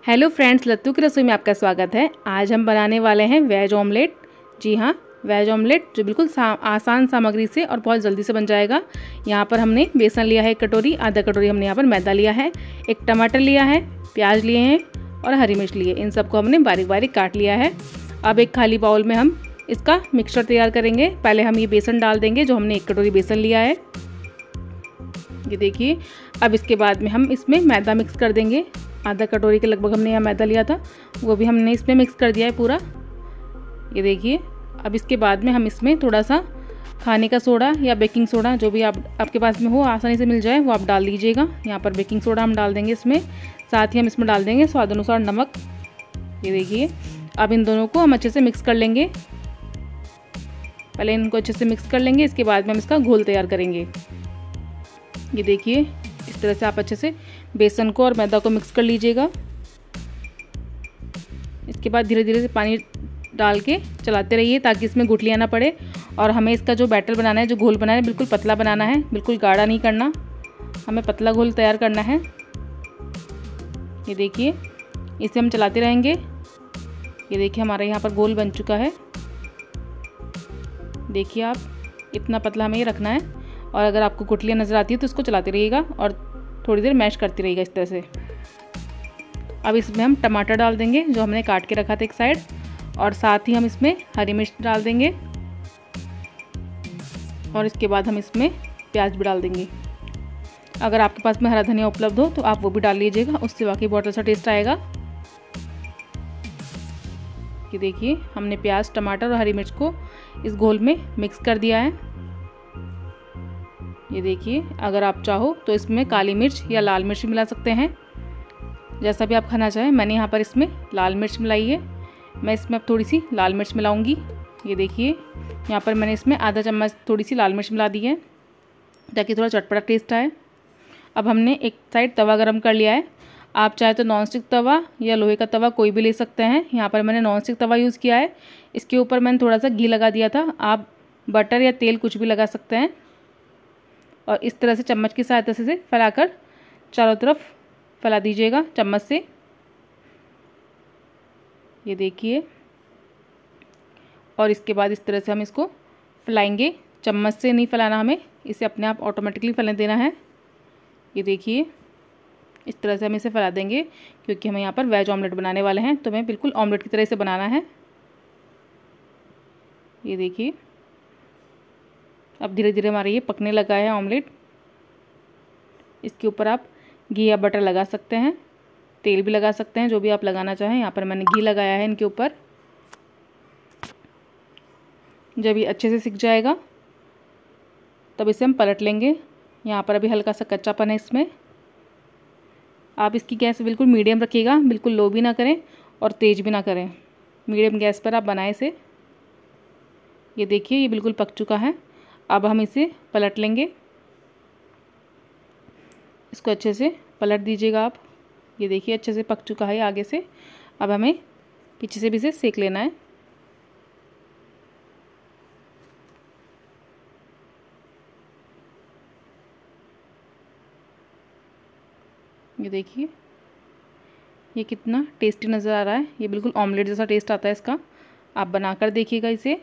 Hello friends, लत्तू की रसोई में आपका स्वागत है। आज हम बनाने वाले हैं वेज ऑमलेट। जी हाँ, वेज ऑमलेट जो बिल्कुल आसान सामग्री से और बहुत जल्दी से बन जाएगा। यहाँ पर हमने बेसन लिया है 1 कटोरी, आधा कटोरी हमने यहाँ पर मैदा लिया है, 1 टमाटर लिया है, प्याज लिए हैं और हरी मिर्च लिए। इन सबको हमने बारीक बारीक काट लिया है। अब एक खाली बाउल में हम इसका मिक्सचर तैयार करेंगे। पहले हम ये बेसन डाल देंगे जो हमने 1 कटोरी बेसन लिया है, ये देखिए। अब इसके बाद में हम इसमें मैदा मिक्स कर देंगे। आधा कटोरी के लगभग हमने यहाँ मैदा लिया था, वो भी हमने इसमें मिक्स कर दिया है पूरा, ये देखिए। अब इसके बाद में हम इसमें थोड़ा सा खाने का सोडा या बेकिंग सोडा, जो भी आपके पास में हो, आसानी से मिल जाए, वो आप डाल दीजिएगा। यहाँ पर बेकिंग सोडा हम डाल देंगे इसमें। साथ ही हम इसमें डाल देंगे स्वाद अनुसार नमक, ये देखिए। अब इन दोनों को हम अच्छे से मिक्स कर लेंगे। पहले इनको अच्छे से मिक्स कर लेंगे, इसके बाद में हम इसका घोल तैयार करेंगे। ये देखिए, इस तरह से आप अच्छे से बेसन को और मैदा को मिक्स कर लीजिएगा। इसके बाद धीरे धीरे से पानी डाल के चलाते रहिए ताकि इसमें गुठलियाँ ना पड़े। और हमें इसका जो बैटर बनाना है, जो घोल बनाना है, बिल्कुल पतला बनाना है, बिल्कुल गाढ़ा नहीं करना, हमें पतला घोल तैयार करना है। ये देखिए, इसे हम चलाते रहेंगे। ये देखिए, हमारा यहाँ पर घोल बन चुका है। देखिए आप, इतना पतला हमें ये रखना है। और अगर आपको गुठलियाँ नज़र आती है तो इसको चलाते रहिएगा और थोड़ी देर मैश करते रहिएगा इस तरह से। अब इसमें हम टमाटर डाल देंगे जो हमने काट के रखा था एक साइड, और साथ ही हम इसमें हरी मिर्च डाल देंगे, और इसके बाद हम इसमें प्याज भी डाल देंगे। अगर आपके पास में हरा धनिया उपलब्ध हो तो आप वो भी डाल लीजिएगा, उससे वाकई बहुत अच्छा टेस्ट आएगा। ये देखिए, हमने प्याज, टमाटर और हरी मिर्च को इस घोल में मिक्स कर दिया है। ये देखिए, अगर आप चाहो तो इसमें काली मिर्च या लाल मिर्च मिला सकते हैं, जैसा भी आप खाना चाहें। मैंने यहाँ पर इसमें लाल मिर्च मिलाई है, मैं इसमें अब थोड़ी सी लाल मिर्च मिलाऊंगी। ये देखिए, यहाँ पर मैंने इसमें आधा चम्मच थोड़ी सी लाल मिर्च मिला दी है ताकि थोड़ा चटपटा टेस्ट आए। अब हमने एक साइड तवा गरम कर लिया है। आप चाहे तो नॉन स्टिक तवा या लोहे का तवा कोई भी ले सकते हैं। यहाँ पर मैंने नॉन स्टिक तवा यूज़ किया है। इसके ऊपर मैंने थोड़ा सा घी लगा दिया था, आप बटर या तेल कुछ भी लगा सकते हैं। और इस तरह से चम्मच की सहायता से फैलाकर चारों तरफ फैला दीजिएगा चम्मच से। ये देखिए, और इसके बाद इस तरह से हम इसको फैलाएंगे। चम्मच से नहीं फैलाना हमें, इसे अपने आप ऑटोमेटिकली फैलने देना है। ये देखिए, इस तरह से हम इसे फैला देंगे क्योंकि हमें यहाँ पर वेज ऑमलेट बनाने वाले हैं, तो हमें बिल्कुल ऑमलेट की तरह से बनाना है। ये देखिए, अब धीरे धीरे हमारा ये पकने लगा है ऑमलेट। इसके ऊपर आप घी या बटर लगा सकते हैं, तेल भी लगा सकते हैं, जो भी आप लगाना चाहें। यहाँ पर मैंने घी लगाया है इनके ऊपर। जब ये अच्छे से सिक जाएगा तब इसे हम पलट लेंगे। यहाँ पर अभी हल्का सा कच्चापन है इसमें। आप इसकी गैस बिल्कुल मीडियम रखिएगा, बिल्कुल लो भी ना करें और तेज़ भी ना करें, मीडियम गैस पर आप बनाएं इसे। ये देखिए, ये बिल्कुल पक चुका है। अब हम इसे पलट लेंगे। इसको अच्छे से पलट दीजिएगा आप। ये देखिए, अच्छे से पक चुका है आगे से। अब हमें पीछे से भी इसे सेक लेना है। ये देखिए, ये कितना टेस्टी नज़र आ रहा है। ये बिल्कुल ऑमलेट जैसा टेस्ट आता है इसका। आप बनाकर देखिएगा इसे।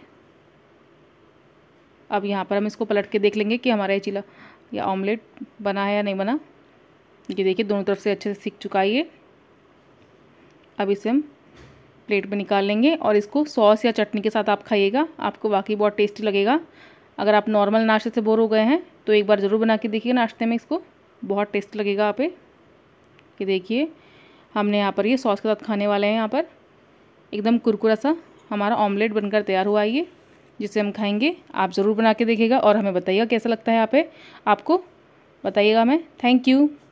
अब यहाँ पर हम इसको पलट के देख लेंगे कि हमारा ये चीला या ऑमलेट बना है या नहीं बना। ये देखिए, दोनों तरफ से अच्छे से सिक चुका है ये। अब इसे हम प्लेट में निकाल लेंगे और इसको सॉस या चटनी के साथ आप खाइएगा, आपको वाकई बहुत टेस्टी लगेगा। अगर आप नॉर्मल नाश्ते से बोर हो गए हैं तो एक बार ज़रूर बना के देखिए नाश्ते में, इसको बहुत टेस्ट लगेगा आप पे। ये देखिए, हमने यहाँ पर ये सॉस के साथ खाने वाले हैं। यहाँ पर एकदम कुरकुरा सा हमारा ऑमलेट बनकर तैयार हुआ है ये, जिसे हम खाएंगे। आप ज़रूर बना के देखिएगा और हमें बताइएगा कैसा लगता है। यहाँ पे आपको बताइएगा हमें। Thank you.